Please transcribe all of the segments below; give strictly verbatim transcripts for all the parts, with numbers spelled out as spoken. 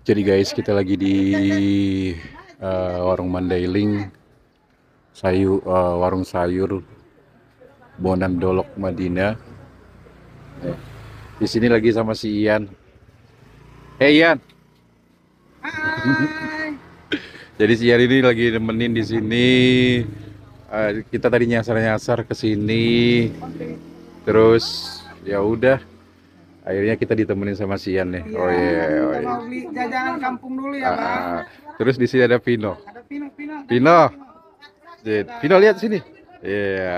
Jadi guys, kita lagi di uh, warung Mandailing, sayur, uh, warung sayur Bonan Dolok Madinah. Eh, Di sini lagi sama si Ian. Hey Ian. Hai. Jadi si Ian ini lagi nemenin di sini. Uh, kita tadi nyasar-nyasar ke sini. Terus ya udah, akhirnya kita ditemenin sama si Ian nih. Iya, Oh iya, yeah, oh kita iya. mau beli jajanan kampung dulu ya, Ah, Bang. ah. Terus di sini ada Vino. Ada Pino, Pino. Vino. Zed. Vino lihat sini. Iya.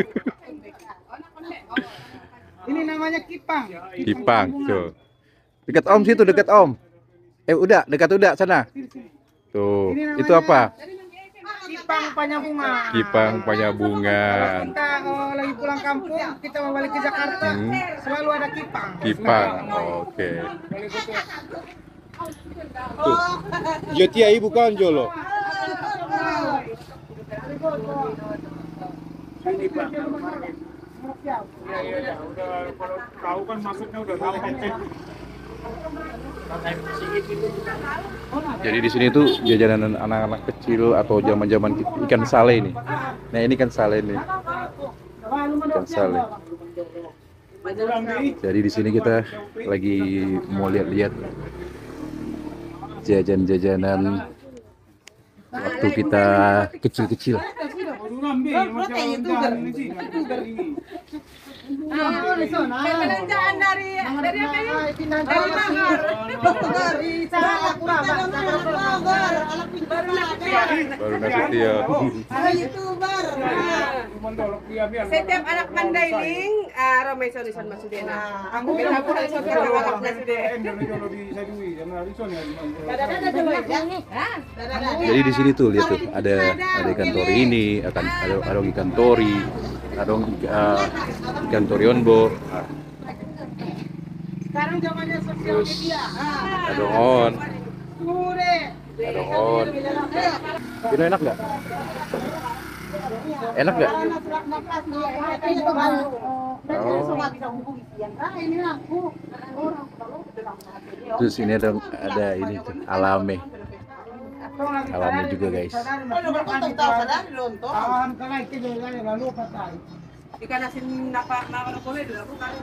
Ini namanya kipang. Kipang kampungan. tuh. Dekat Om situ, dekat Om. Eh udah, dekat udah sana. Tuh, Ini namanya itu apa? Kipang Panyabunga. Kipang Kalau Panyabungan. kita oh, lagi pulang kampung, kita mau balik ke Jakarta, Hmm. selalu ada kipang. Kipang. Oke. Tuh. Jotia ibu bukan Jolo. Ini Bang. Iya iya ya, udah kalau tahu kan maksudnya udah tahu kan. Jadi di sini tuh jajanan anak-anak kecil atau zaman-zaman ikan sale ini. Nah, ini kan sale nih. Ikan sale. Jadi di sini kita lagi mau lihat-lihat jajan-jajanan waktu kita kecil-kecil. Belanjaan dari dari apa ini? Dari Bogor. Dari sana kurang. Baru Nasution. Baru Nasution. YouTuber. Setiap anak Mandailing, ah Romai Sonison Masudena. Aku bilang aku harus anak Masudena. Jadi di sini tuh lihat tuh ada ada ikan tori ini, akan ada ada ikan tori, ada uh, ikan torionbo, Sekarang zamannya sosial media. ada on, Sore. ada on. Ini enak nggak? Enak nggak? Terus ini ada ada ini tuh alame, alame juga guys. Ikan asin napa napa boleh dulu kan?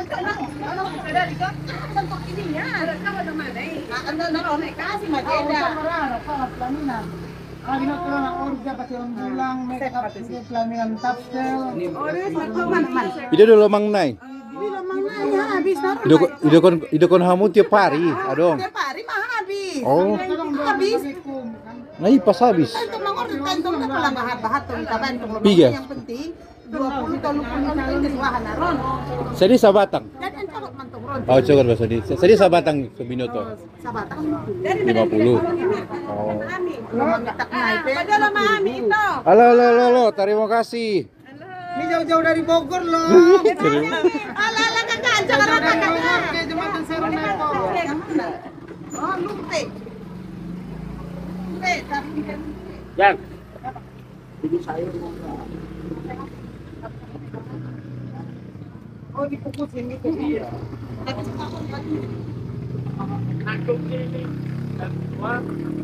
Video dulu Mang Nai. Ide ide kon ide kon hamu tiap hari, adong. Tiap hari mah habis. Oh, Habis. nah pas habis. Itu mah orang tentung na pala bahat-bahat tong taban tong Piga. yang penting dua puluh tahun puluh tahun di suahan ron. Sedi sabatang. Dan ang takot man tong ron. Oh, coba bahasa di. Sedi sabatang sebinoto. Sabatang. lima puluh. Oh. Lumatak na ite. Padala mami ito. Halo, halo, halo, halo, terima kasih. Ini jauh-jauh dari Bogor loh. Ala ala kakak jangan rata kakak. Oke, jembatan Seroneto. Oh, lumpe. Lumpe, tapi kan. Yang ini saya Oh, dipukusin gitu. iya. Nangkep ini dan keluar.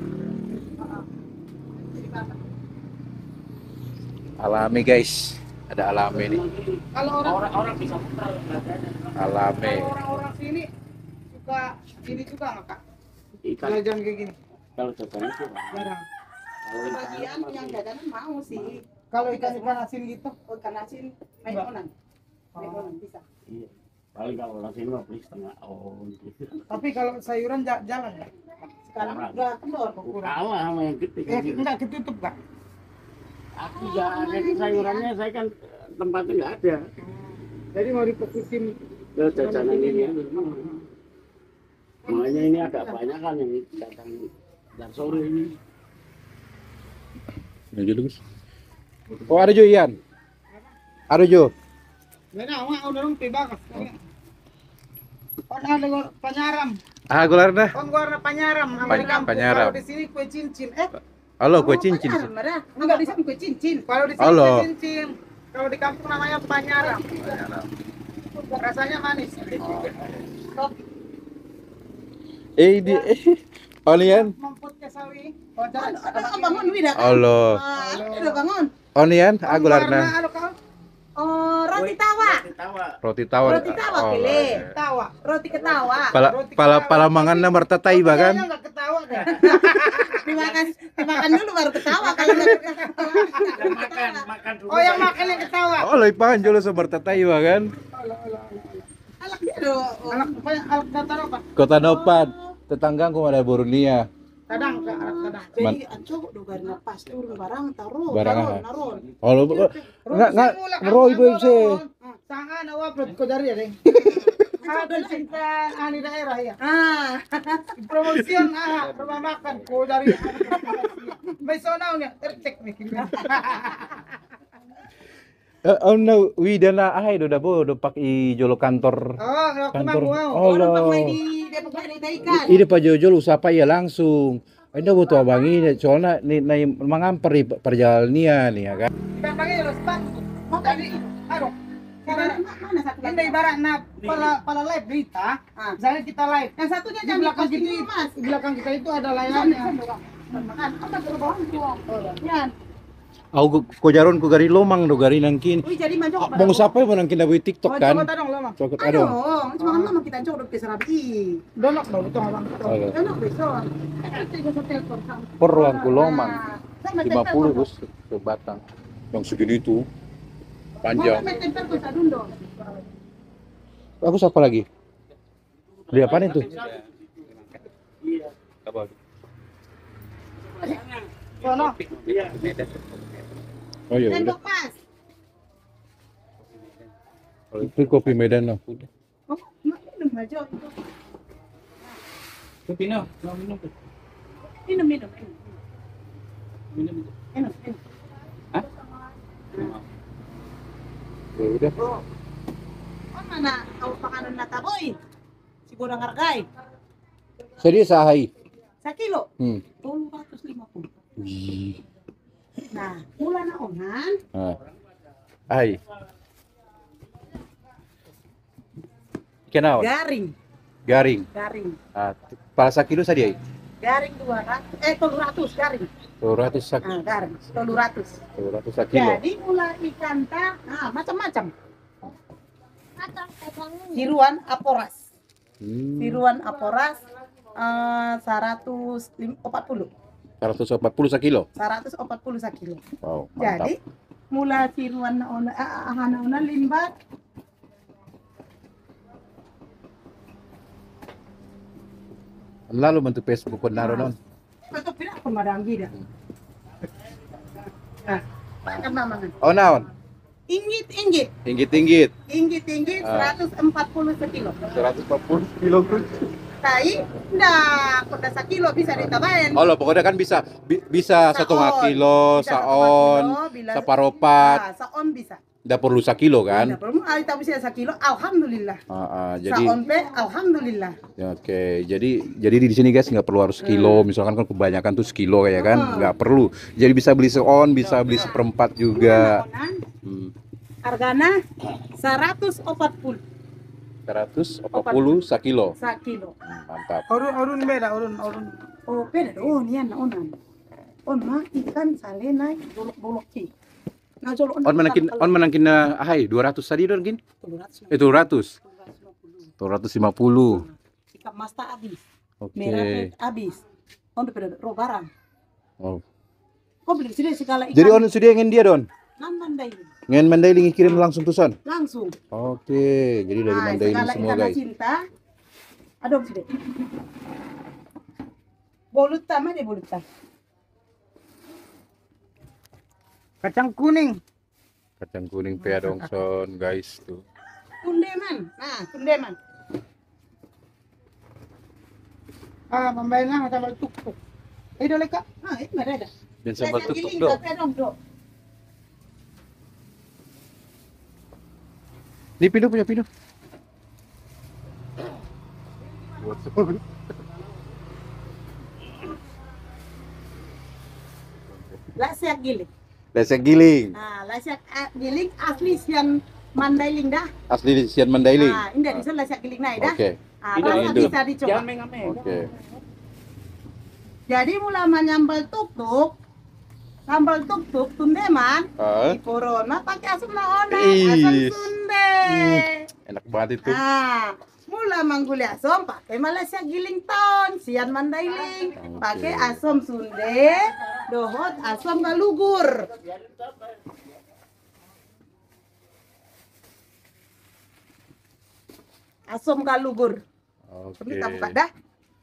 Alami guys, ada alame nih. Kalau orang Orang-orang bisa putar Alame. kalau orang-orang sini suka ini juga nggak kak? ikan Jajan kayak gini. kalau jajan itu Jarang. Bagian yang jajanan mau sih. Kalau ikan-ikan asin gitu, Oh, ikan asin mekonan. Mekonan bisa. iya. Paling kalau orang sini mah beli setengah on gitu. tapi kalau sayuran ja- jalan ya? Sekarang udah kendor kok kurang. Kalah sama yang gede Eh, kan gitu. enggak ketutup kak? Aku ya jadi sayurannya saya kan tempatnya nggak ada. Jadi mau difokusin. Ke jajanan ini. Makanya ini agak banyak kan yang datang dan sore ini. Ini dulu guys. Oh ada Jo Ian. Ada Jo. Beda, wah udah rumpi bagus. Kan ada gua- panyaram. Ah gularna. Kan gua warna panyaram. Nama Pan- di kampung. panyaram. Kalau di sini kue cincin. Eh, Halo, kue cincin. Marah. Enggak di sini kue cincin. kalau di sini Halo. kue cincin. Kalau di kampung namanya panyaram. Rasanya manis. Eh di eh Oh nian? Mamput ke sawi. Oh, jangan. Ada bangun Wida kan? Allah. Ah, udah bangun. Oh nian? Aku Warna, larna. ano ka? Oh, roti tawa. Roti tawar. Roti tawa, Oh, pilih. iya. Tawa. Roti ketawa. Pala pala palamangan na martatay ba kan? Kayaknya nggak ketawa deh. Dimakan, dimakan dulu baru ketawa kalau nggak ketawa. Oh, yang makan yang ketawa. Oh, loy pa jolo sa martatay ba kan? Alak dia do. Anak apa yang anak datar apa? Kota Nopan. Tetanggang ko ada Borneo. Kadang ke anak kadang. Jadi anco do gari napas turun barang taruh. Barang naron, apa? naron. Oh, lo enggak enggak ngero ibu se. Sanga na waplot ko dari ya, deh. Ada cinta ani daerah ya. Ah, Promosian ah, rumah makan ko dari. May sonaw niya, tercek nih. Eh, oh no, wida na ay do dabo do pak i jolo kantor. Oh, aku Kantor. mau wow. Oh, orang lo. pakai di Depok Gari Taikan. Ide pa jojol usapa ya langsung. Ay na butuh abangi soalnya ni na mangamper i perjalanan nih ya kan. Kita pakai lo spat. Mau tadi, aduh. Mana mana satu Ini ibarat na pala pala live berita. Ah. Misalnya kita live. Yang satunya Di jangan belakang diposting kita, dulu, Mas. di belakang kita itu ada layarnya. Makan, apa terbawah tuang. Yan. Aku ko jaron ko gari lomang do gari nangkin. Wih, jadi maju Ah, Bang usapa mo nangkin na TikTok Oh, kan? coba tadong lama. Cokot Aduh, ado. cuma kan lama kita coba ke Serabi. Donok dong, itu orang. Oke. Enak besok. Itu juga satu telepon sama. Per aku lomang. Sama lima puluh tempel, Gus ke Batang. Yang segini itu Mau panjang. main tempel ke Sadundo. Aku siapa lagi? Beli apaan itu? Sono. Oh iya udah. Tembok Mas. Itu kopi Medan lah. Oh, minum aja. Pino, mau minum. Minum, minum, minum. Minum. Minum, minum. Hah? Ya udah. Oh, mana kau pakanan nata boy? Si goreng hargai. Jadi sahai. Sakilo. Hmm. dua ratus lima puluh. Wih. Nah, mula na onan. Ah. Ai. Ikan naon? Garing, Garing. garing. Ah, para sakilo sa diay. Garing dua ratus, eh tolu ratus garing. dua ratus sak Ah, garing, tolu ratus. dua ratus sak kilo. Jadi mula ikan ta, ah macam-macam. Siruan aporas, Hmm. siruan aporas eh, seratus empat puluh, seratus empat puluh sak kilo. seratus empat puluh sakilo. Wow, mantap. Jadi mula siruan na ona, ah, ahana ona limbat. Lalu bentuk Facebook ko naroon nun. Betul tidak pemadam gida. Ah, makan mamangan. Oh naon? Inggit, inggit, Inggit-inggit. inggit, inggit, Ah. seratus empat puluh sekilo. seratus empat puluh kilo. Tai, ndak, kota sakilo bisa ditabain. Oh, lo pokoknya kan bisa bi- bisa satu Saon. kilo, Bisa saon, satu kilo, bila- saparopat, Ah, saon bisa. ndak perlu sakilo kan? Ndak perlu ali tahu bisa sakilo, alhamdulillah. Ah, ah, jadi Saon pe, alhamdulillah. ya, oke, jadi jadi di sini guys nggak perlu harus kilo, misalkan kan kebanyakan tuh sekilo kayak kan, Hmm. nggak perlu. Jadi bisa beli seon, bisa beli seperempat juga. Onan, Hmm. hargana seratus empat puluh seratus empat puluh sakilo. sakilo. Mantap. Urun urun beda, urun urun. Oh, beda oh nian onan. On mah ikan salena bolok-bolok ki. Nah, jolo On menangkin on menangkin na ahai dua ratus tadi don gin? Eh dua ratus. dua ratus lima puluh. Ikan masta habis. Oke. Merah habis. On udah pada ro barang. Oh. Kok beli sini segala ikan. Jadi on sudah ingin dia don? Nan mandai. Ingin Mandailing kirim langsung tuh son? Langsung. Oke, jadi dari Nah, Mandailing segala semua ikan guys. cinta. Aduh sini. Boluta mana boluta? Kacang kuning. Kacang kuning pea dong son guys tuh. Kundeman. Nah, kundeman. Ah, pembayang macam tuk-tuk. Eh, dole kak. Ah, ini ada. Dan sambal Saya tutuk giling, dong. tapi dong, dong. Ini Pino punya Pino. Lasiak giling. Lesek giling. Nah, lasiak ah, giling asli sian Mandailing dah. Asli sian Mandailing. Nah, ini dari sana lasiak giling naik dah. Oke. Ah, Ini rasa Indo. bisa dicoba. Jangan mengambil. Oke. Jadi mula menyambal tuk-tuk, sambal tuk-tuk tundeman, Ah, di corona pakai asam naona, Ih. asam sunde. enak banget itu. Ah, mula mangguli asam pakai Malaysia giling ton, sian mandailing, pakai asam sunde, dohot asam galugur. Asam galugur. Oke. Ini tak buka dah.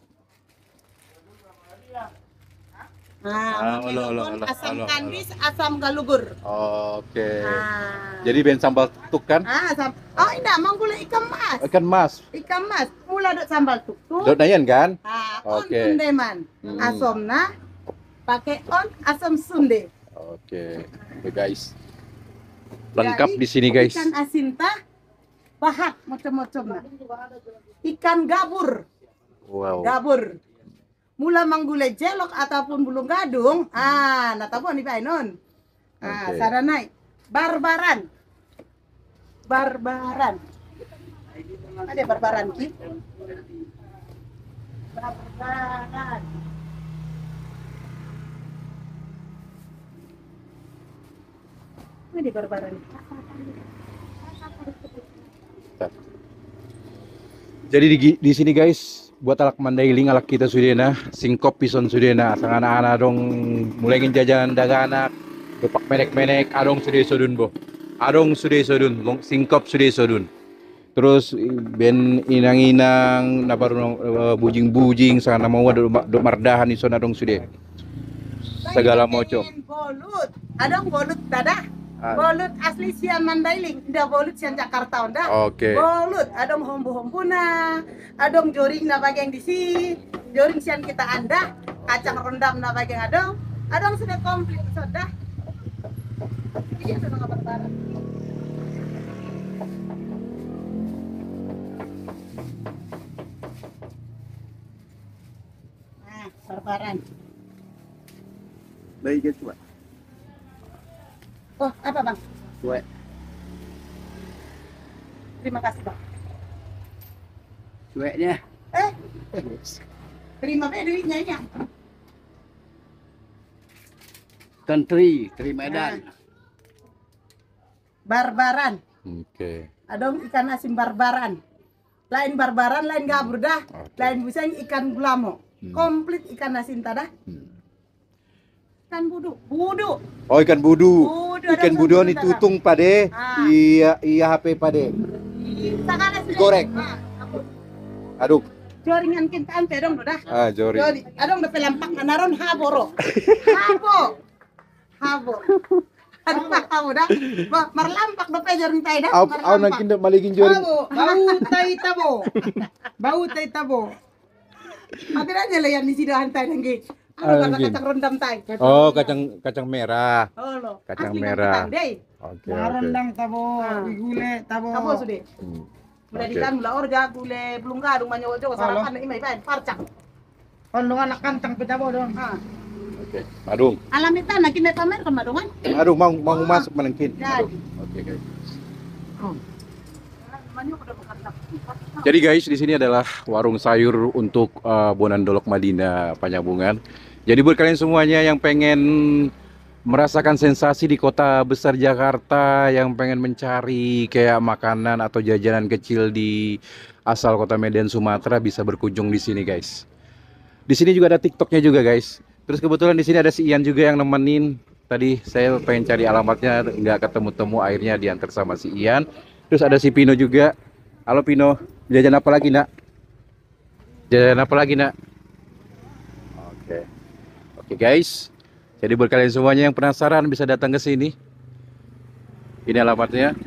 Ah, Nah, olo, olo, olo, asam olo, olo. kandis, asam galugur. Oke. Ah. Jadi ben sambal tuk kan? Ah, sam oh ini manggula ikan mas. Ikan mas. Ikan mas, mula dok sambal tuk-tuk. Dot nayan kan? Ah, on Oke. tundeman. Hmm. Asomna pakai on asam sunde. Oke. Oke guys. Lengkap Jadi, di sini guys. Ikan asin tah bahat macam-macam nah. Ikan gabur, Wow. gabur. Mula manggule jelok ataupun bulung gadung. Ah, natapon ni painon. Ah, Oke. saranai. Barbaran. Barbaran. Ada barbaran ki? Barbaran. Ada barbaran. Jadi di, di sini guys, buat alak mandailing alak kita sudena, singkop pison sudena, sang anak-anak dong mulai jajan dagana, dopak menek-menek, adong sudah sodun bo, adong sudah sodun, long singkop sudah sodun. Terus ben inang-inang, nabar bujing-bujing, sang nama wa do do mardahan ison adong sudah. Segala macam. Bolut. Adong bolut dadah. Ah. Bolut asli sian mandailing, nda bolut sian Jakarta nda. Oke. Bolut, adong hombu-hombuna, adong joring na bagian di si, joring sian kita anda, kacang rendam na bagian adong, adong sudah komplit sudah. Iya sudah nggak barbaran. Nah, barbaran. Baik gitu, Pak. Oh, apa bang? Kue. Terima kasih bang. Cueknya. Eh, terima kasih duitnya ini. Tentri, Tri Medan. Barbaran. Oke. Adong ikan asin barbaran. Lain barbaran, lain gabur dah. Oke. Lain buseng ikan gulamo. Hmm. Komplit ikan asin tada. Hmm. Ikan budu. Budu. Oh ikan budu. Budu, Ikan ada budu sambal ni dalam. tutung pade. Ah. Iya iya H P pade. Sangat asin. Digoreng. Ah, aku. Aduk. Joringan kintaan pedong dah. Ah jori. Jori. Adong dapat lampak naron haboro. Habo. Habo. Aduh, kamu dah. Ma- Marlampak dapat joring tay dah. Au au nang kinda maligin jori. Tabo, bau tay tabo. Bau tay tabo. Mati aja lah yang di sini hantai nanggi. Ah, Ano kata mungkin. kacang rendam tay. Oh kacang kacang merah. Oh lo. Kacang Asli merah. kacang deh. Oke Naron oke. lang tabo, Ah. igule tabo. Kamu sudah. Hmm. Udah Oke. dikan mula orga gule belum gadung manyo jo sarapan na imay pan parcak. Kondongan nak kantang pe tabo dong. Ha. Oke. Madung. Alamitan na kinay pamer kan madungan. Aduh mau mau masuk menengkin. Jadi. Oke guys. Manyo udah bukan tak. Jadi guys, di sini adalah warung sayur untuk uh, Bonandolok Madinah Panyabungan. Jadi buat kalian semuanya yang pengen merasakan sensasi di kota besar Jakarta, yang pengen mencari kayak makanan atau jajanan kecil di asal kota Medan Sumatera, bisa berkunjung di sini guys. Di sini juga ada TikToknya juga guys. Terus kebetulan di sini ada si Ian juga yang nemenin. Tadi saya pengen cari alamatnya, nggak ketemu-temu, akhirnya diantar sama si Ian. Terus ada si Pino juga. Halo Pino, jajan apa lagi nak? Jajan apa lagi nak? Oke, oke guys. Jadi buat kalian semuanya yang penasaran bisa datang ke sini. Ini alamatnya.